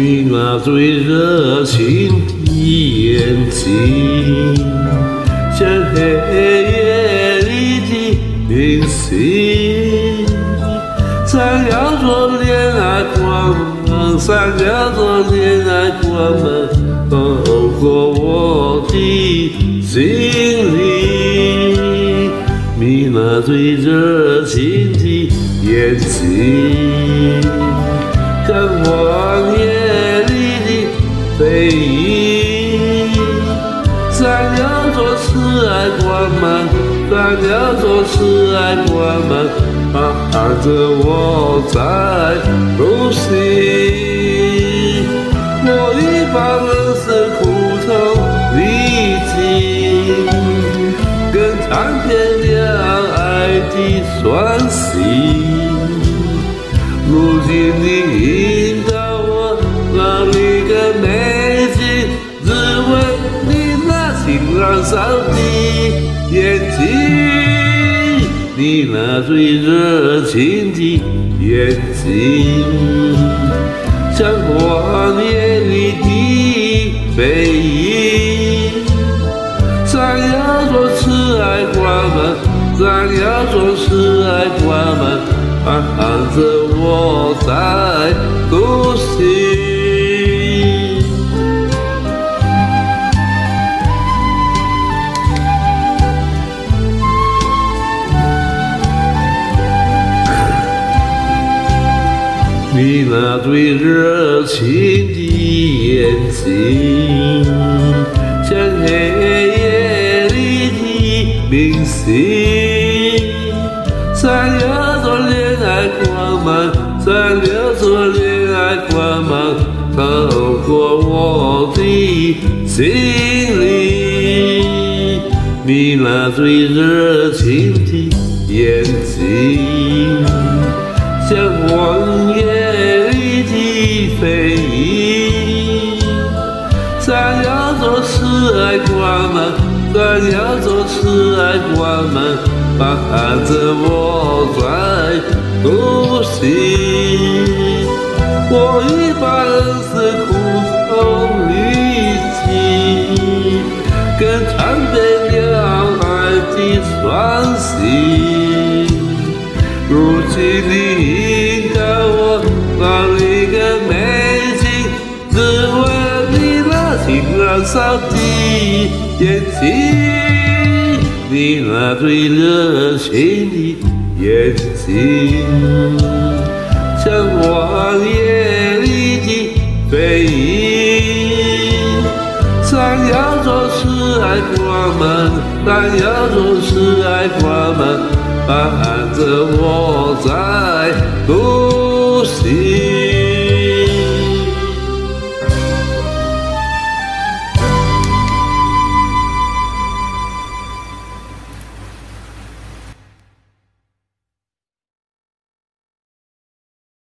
你那最热情的眼睛，像黑夜里的明星，闪耀着恋爱光芒，闪耀着恋爱光芒，透过我的心灵。你那最热情的眼睛，像荒野里的飞鹰，闪耀着慈爱光芒，闪耀着慈爱光芒，伴着我在路行。我一般人是苦痛历经，更尝遍了爱的酸辛。如今你引导我到一个美景，只为你那情燃烧的眼睛，你那最热情的眼睛，像荒野里的飞鹰，闪耀着慈爱光芒，闪耀着慈爱光芒，伴着我在独行。你那最热情的眼睛，像黑夜里的明星，闪耀着恋爱光芒，闪耀着恋爱光芒，透过我的心灵。你那最热情的眼睛，像荒野里的飞鹰，闪耀着慈爱光芒，闪耀着慈爱光芒，伴着我在独行。我一般人是苦痛历经，更尝遍了爱的酸辛。如今你引导我到一个美景，只为你那情燃烧的眼睛，你那最热情的眼睛，像荒野里的飞鹰，闪耀着慈爱光芒，闪耀着慈爱光芒，伴着我在独行。